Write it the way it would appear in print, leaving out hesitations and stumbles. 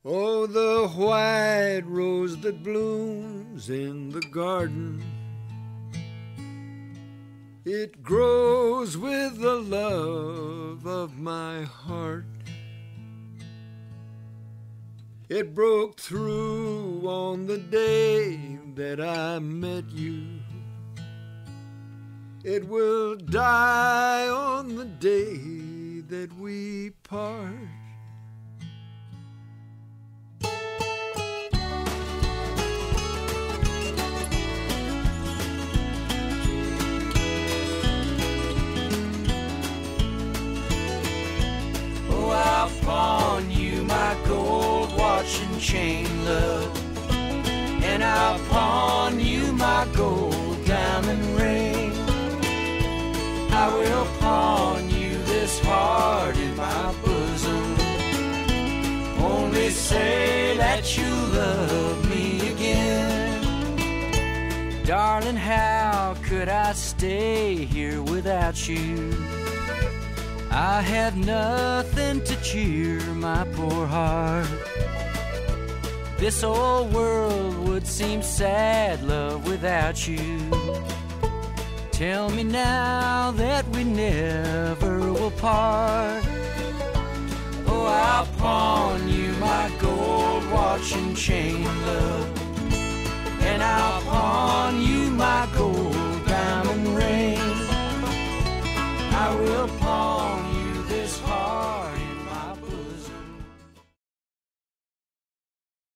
Oh, the white rose that blooms in the garden, it grows with the love of my heart. It broke through on the day that I met you. It will die on the day that we part. Oh, I'll pawn you my gold watch and chain, love, and I'll pawn you my gold diamond ring. I will pawn you this heart in my bosom. Only say that you love me again. Darling, how could I stay here without you? I have nothing to cheer my poor heart. This old world would seem sad, love, without you. Tell me now that we never will part. Oh, I'll pawn you my gold watch and chain, love, and I'll pawn